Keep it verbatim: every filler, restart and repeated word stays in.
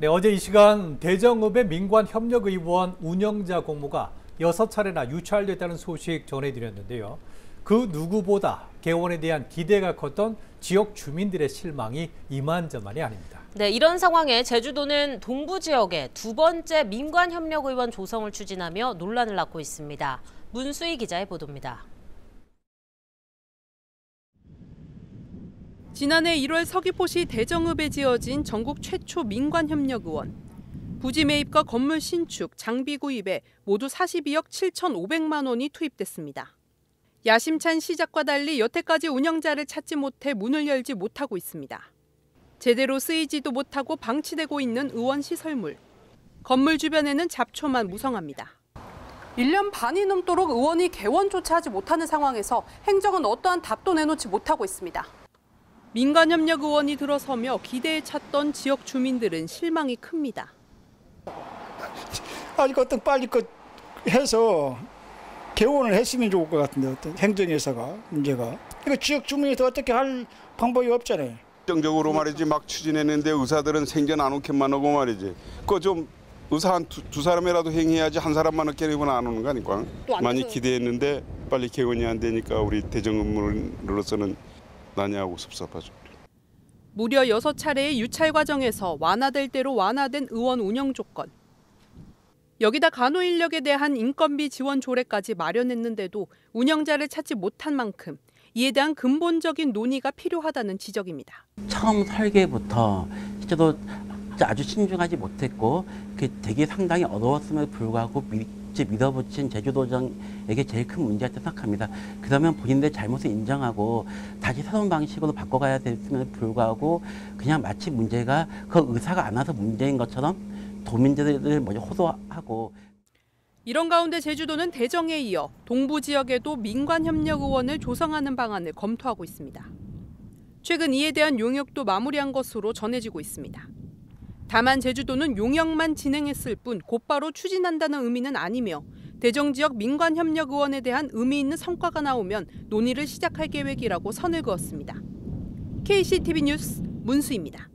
네, 어제 이 시간 대정읍의 민관협력의원 운영자 공모가 여섯 차례나 유찰됐다는 소식 전해드렸는데요. 그 누구보다 개원에 대한 기대가 컸던 지역 주민들의 실망이 이만저만이 아닙니다. 네, 이런 상황에 제주도는 동부 지역에 두 번째 민관협력의원 조성을 추진하며 논란을 낳고 있습니다. 문수희 기자의 보도입니다. 지난해 일월 서귀포시 대정읍에 지어진 전국 최초 민관협력의원. 부지 매입과 건물 신축, 장비 구입에 모두 사십이억 칠천오백만 원이 투입됐습니다. 야심찬 시작과 달리 여태까지 운영자를 찾지 못해 문을 열지 못하고 있습니다. 제대로 쓰이지도 못하고 방치되고 있는 의원 시설물. 건물 주변에는 잡초만 무성합니다. 일 년 반이 넘도록 의원이 개원조차 하지 못하는 상황에서 행정은 어떠한 답도 내놓지 못하고 있습니다. 민관협력 의원이 들어서며 기대에 찼던 지역 주민들은 실망이 큽니다. 아직 어떤 빨리 그 해서 개원을 했으면 좋을 것 같은데 어떤 행정에서가 문제가 이거 지역 주민이 더 어떻게 할 방법이 없잖아요. 정적으로 말이지 막 추진했는데 의사들은 생전 안 오게만 하고 말이지. 그거 좀 의사 한 두, 두 사람이라도 행해야지 한 사람만 어깨내고는 안 오는 거 아닐까? 많이 기대했는데 빨리 개원이 안 되니까 우리 대정읍으로서는 난해하고 섭섭하죠. 무려 여섯 차례의 유찰 과정에서 완화될 대로 완화된 의원 운영 조건. 여기다 간호 인력에 대한 인건비 지원 조례까지 마련했는데도 운영자를 찾지 못한 만큼 이에 대한 근본적인 논의가 필요하다는 지적입니다. 처음 설계부터 실제로 아주 신중하지 못했고 그 되게 상당히 어려웠음에도 불구하고 밀어붙인 제주도정에게 제일 큰 문제가 생각합니다. 그러면 본인들의 잘못을 인정하고 다시 새로운 방식으로 바꿔가야 됐음에도 불구하고 그냥 마치 문제가 그 의사가 안 와서 문제인 것처럼 도민들을 먼저 호소하고. 이런 가운데 제주도는 대정에 이어 동부 지역에도 민관협력의원을 조성하는 방안을 검토하고 있습니다. 최근 이에 대한 용역도 마무리한 것으로 전해지고 있습니다. 다만 제주도는 용역만 진행했을 뿐 곧바로 추진한다는 의미는 아니며 대정 지역 민관협력의원에 대한 의미 있는 성과가 나오면 논의를 시작할 계획이라고 선을 그었습니다. 케이씨티비 뉴스 문수희입니다.